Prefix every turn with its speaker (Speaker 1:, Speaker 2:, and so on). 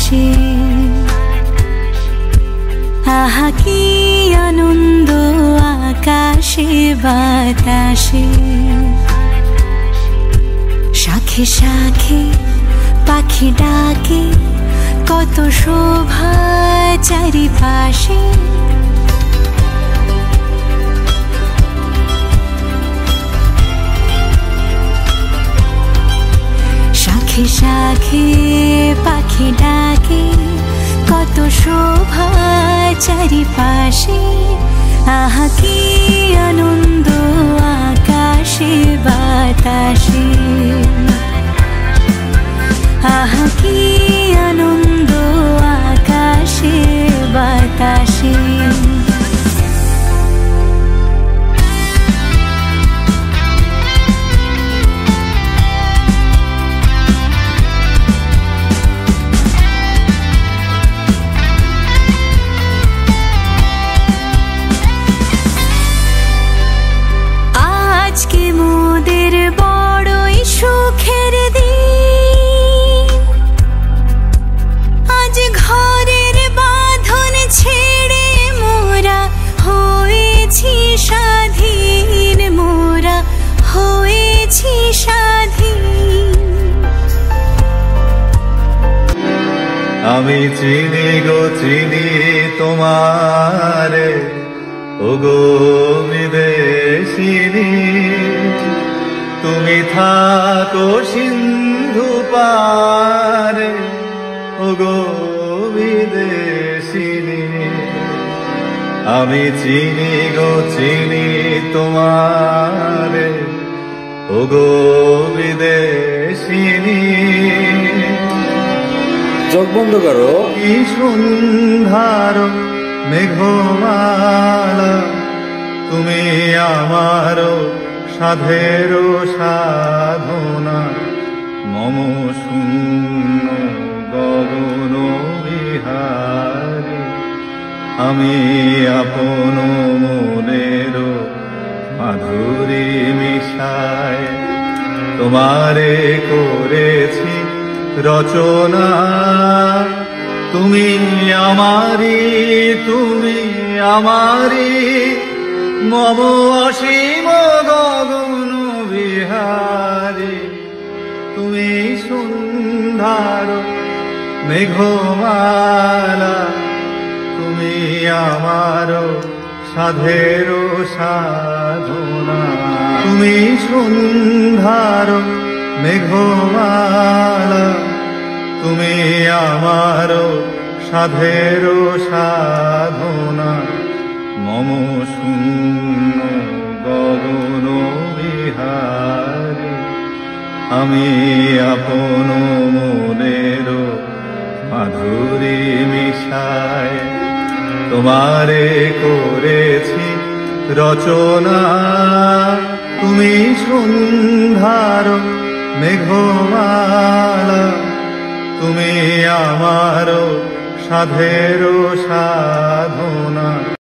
Speaker 1: বাতাসে, আহা কি আনন্দ আকাশে বাতাসে। শাখে শাখে পাখি ডাকে, কত শোভা চারিপাশে। শাখে শাখে পাখি ডাকে, কত শোভা চারিপাশে। আহা কি আনন্দ আকাশে বাতাসে, আহা কি আনন্দ আকাশে বাতাসে। আজকে মোদের বড়ই সুখের দিন, আজ ঘরের বাঁধন ছেড়ে মোরা হয়েছি স্বাধীন, মোরা হয়েছি স্বাধীন।
Speaker 2: আমি চিনি গো চিনি তোমারে, ওগো বিদেশিনী। তুমি থাকো সিন্ধু পারে, ওগো বিদেশিনী। আমি চিনি গো চিনি তোমারে, ওগো বিদেশিনী।
Speaker 3: চোখ বন্ধ করো।
Speaker 2: কি সন্ধ্যার মেঘমালা, তুমি আমার সাধের সাধনা। মম শূন্য গগন বিহারী, আমি আপন মনের মাধুরী মিশায় তোমারে করেছি রচনা। তুমি আমারি, তুমি আমারি, মম অসীম গগন বিহারী। তুমি সন্ধ্যার মেঘমালা, তুমি আমার সাধের সাধনা। তুমি সন্ধ্যার মেঘমালা, তুমি আমার সাধের সাধনা। মম শূন্য গগন বিহারী, আমি আপন মনের মাধুরী মিশায় তোমারে করেছি রচনা। তুমি সন্ধ্যার মেঘমালা, তুমি আমার সাধের সাধনা।